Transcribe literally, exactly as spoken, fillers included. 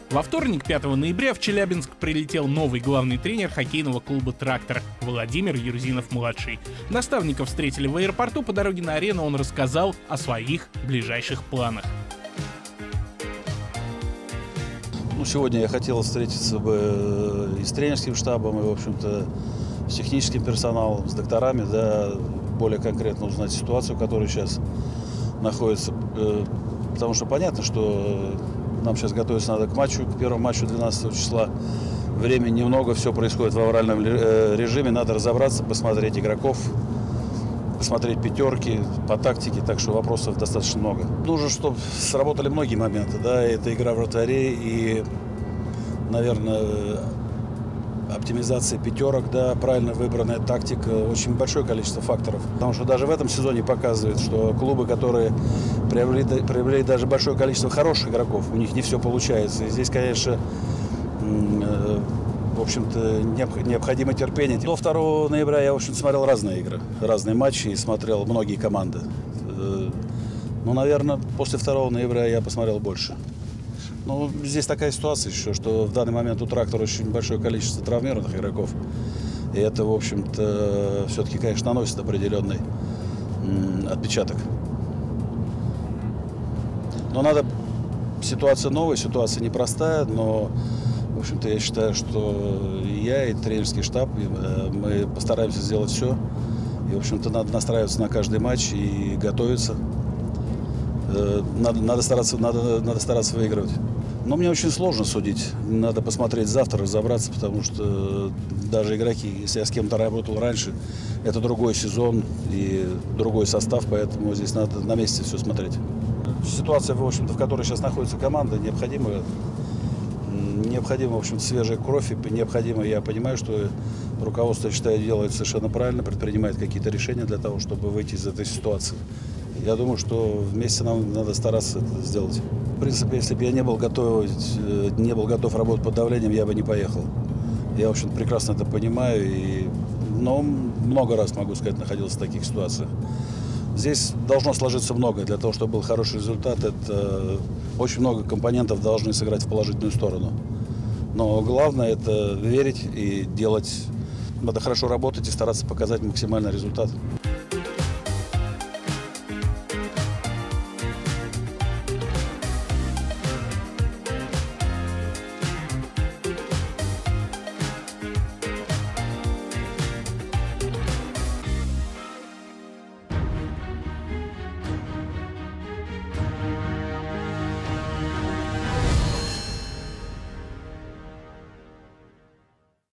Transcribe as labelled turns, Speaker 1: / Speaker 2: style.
Speaker 1: Во вторник, пятого ноября, в Челябинск прилетел новый главный тренер хоккейного клуба «Трактор» Владимир Юрзинов-младший. Наставников встретили в аэропорту. По дороге на арену он рассказал о своих ближайших планах.
Speaker 2: Ну, сегодня я хотел встретиться бы и с тренерским штабом, и, в общем-то, с техническим персоналом, с докторами, да, более конкретно узнать ситуацию, которая сейчас находится. Потому что понятно, что нам сейчас готовиться надо к матчу, к первому матчу двенадцатого числа. Времени немного, все происходит в авральном режиме. Надо разобраться, посмотреть игроков, посмотреть пятерки по тактике, так что вопросов достаточно много. Нужно, чтобы сработали многие моменты. Да, это игра вратарей и, наверное, оптимизация пятерок, да, правильно выбранная тактика, очень большое количество факторов. Потому что даже в этом сезоне показывает, что клубы, которые приобрели, приобрели даже большое количество хороших игроков, у них не все получается. И здесь, конечно, в общем-то, необходимо терпение. До второго ноября я, в общем, смотрел разные игры, разные матчи и смотрел многие команды. Ну, наверное, после второго ноября я посмотрел больше. Ну, здесь такая ситуация еще, что в данный момент у «Трактора» очень большое количество травмированных игроков. И это, в общем-то, все-таки, конечно, наносит определенный отпечаток. Но надо... Ситуация новая, ситуация непростая, но, в общем-то, я считаю, что и я, и тренерский штаб, и мы постараемся сделать все. И, в общем-то, надо настраиваться на каждый матч и готовиться. Надо, надо, стараться, надо, надо стараться выигрывать. Но мне очень сложно судить. Надо посмотреть завтра, разобраться, потому что даже игроки, если я с кем-то работал раньше, это другой сезон и другой состав, поэтому здесь надо на месте все смотреть. Ситуация, в общем-то, в которой сейчас находится команда, необходима, необходима, в общем-то, свежая кровь, и необходимо, я понимаю, что руководство, я считаю, делает совершенно правильно, предпринимает какие-то решения для того, чтобы выйти из этой ситуации. Я думаю, что вместе нам надо стараться это сделать. В принципе, если бы я не был готов, не был готов работать под давлением, я бы не поехал. Я, в общем, прекрасно это понимаю, и, но много раз, могу сказать, находился в таких ситуациях. Здесь должно сложиться много. Для того, чтобы был хороший результат, это очень много компонентов должны сыграть в положительную сторону. Но главное – это верить и делать. Надо хорошо работать и стараться показать максимальный результат.